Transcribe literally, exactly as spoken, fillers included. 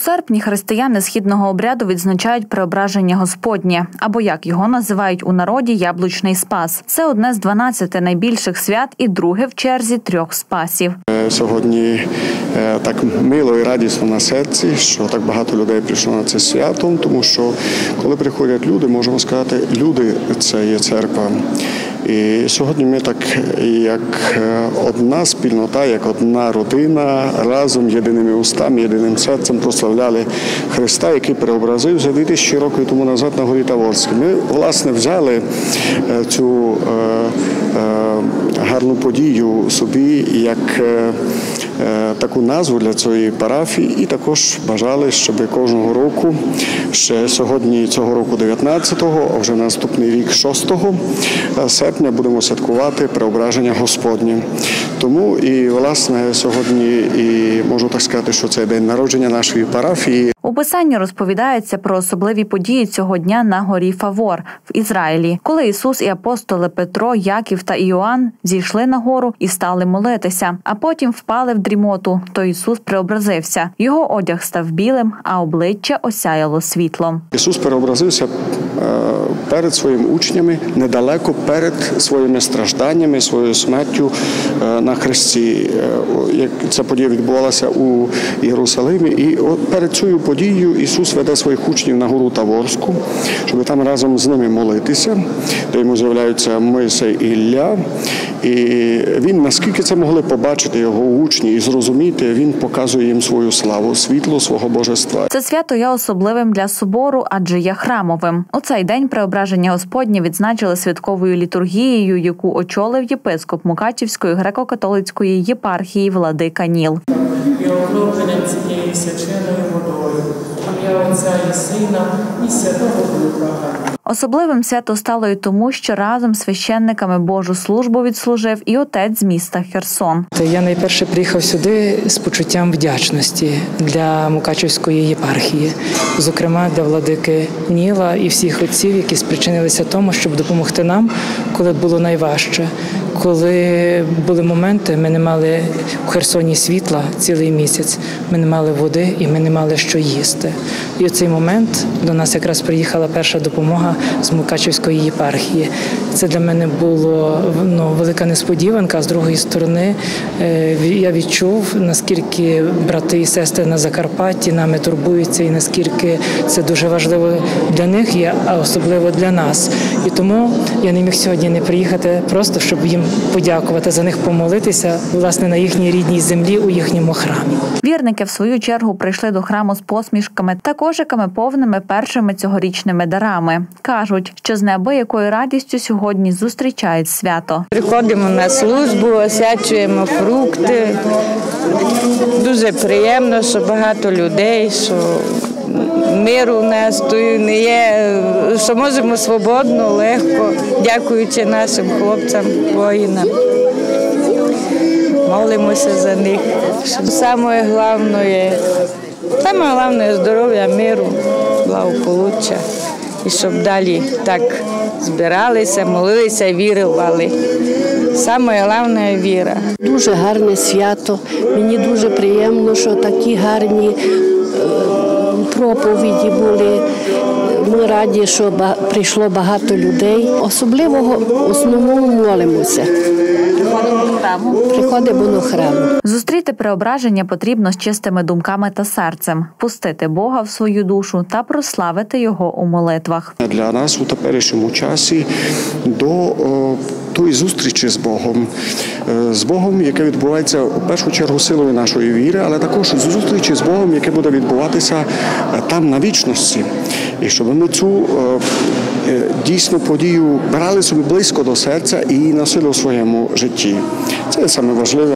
серпні християни східного обряду відзначають Преображення Господнє, або, як його називають у народі, Яблучний Спас. Це одне з дванадцяти найбільших свят і друге в черзі трьох спасів. Сьогодні так мило і радісно на серці, що так багато людей прийшло на це свято, тому що коли приходять люди, можемо сказати, люди – це є церква. І сьогодні ми так, як одна спільнота, як одна родина, разом, єдиними устами, єдиним серцем прославляли Христа, який преобразився дві тисячі років тому назад на горі Таворській. Ми, власне, взяли цю гарну подію собі як таку назву для цієї парафії і також бажали, щоб кожного року, ще сьогодні цього року дев'ятнадцятого, а вже наступний рік шостого серпня будемо святкувати Преображення Господнє. Тому і, власне, сьогодні і можу так сказати, що це день народження нашої парафії. У Писанні розповідається про особливі події цього дня на горі Фавор в Ізраїлі, коли Ісус і апостоли Петро, Яків та Іоанн зійшли на гору і стали молитися, а потім впали в дрімоту, то Ісус преобразився. Його одяг став білим, а обличчя осяяло світлом. Ісус преобразився перед своїми учнями, недалеко перед своїми стражданнями, своєю смертю на хресті. Ця подія відбувалася у Єрусалимі, і перед цією подією Ісус веде своїх учнів на гору Таворську, щоб там разом з ними молитися, де йому з'являються Мойсей і Ілля. І він, наскільки це могли побачити його учні і зрозуміти, він показує їм свою славу, світло свого божества. Це свято є особливим для собору, адже є храмовим. У цей день Преображення Господнє відзначили святковою літургією, яку очолив єпископ Мукачівської греко-католицької єпархії владика Ніл. І окропленням цією свяченою водою, ім'я Отця і Сина і Святого Духа. Особливим свято стало і тому, що разом з священниками Божу службу відслужив і отець з міста Херсон. Я найперше приїхав сюди з почуттям вдячності для Мукачівської єпархії, зокрема для владики Ніла і всіх отців, які спричинилися тому, щоб допомогти нам, коли було найважче. Коли були моменти, ми не мали в Херсоні світла цілий місяць, ми не мали води і ми не мали що їсти. І у цей момент до нас якраз приїхала перша допомога з Мукачівської єпархії. Це для мене було ну, велика несподіванка, а з другої сторони я відчув, наскільки брати і сестри на Закарпатті нами турбуються і наскільки це дуже важливо для них є, а особливо для нас. І тому я не міг сьогодні не приїхати просто, щоб їм подякувати, за них помолитися, власне, на їхній рідній землі, у їхньому храмі. Вірники, в свою чергу, прийшли до храму з посмішками та кошиками повними першими цьогорічними дарами. Кажуть, що з неабиякою радістю сьогодні зустрічають свято. Приходимо на службу, освячуємо фрукти. Дуже приємно, що багато людей, що миру у нас тут не є, що можемо свободно, легко, дякуючи нашим хлопцям, воїнам. Молимося за них. Саме головне, саме головне здоров'я, миру, благополуччя. І щоб далі так збиралися, молилися, вірували. Саме головне – віра. Дуже гарне свято. Мені дуже приємно, що такі гарні проповіді були. Ми раді, що прийшло багато людей. Особливо в основному молимося. Приходимо до храму. Зустріти преображення потрібно з чистими думками та серцем, пустити Бога в свою душу та прославити Його у молитвах. Для нас у теперішньому часі до о, тої зустрічі з Богом, з Богом, яке відбувається у першу чергу силою нашої віри, але також зустрічі з Богом, яке буде відбуватися там на вічності. І щоб ми цю дійсно подію брали собі близько до серця і носили у своєму житті. Це саме важливе.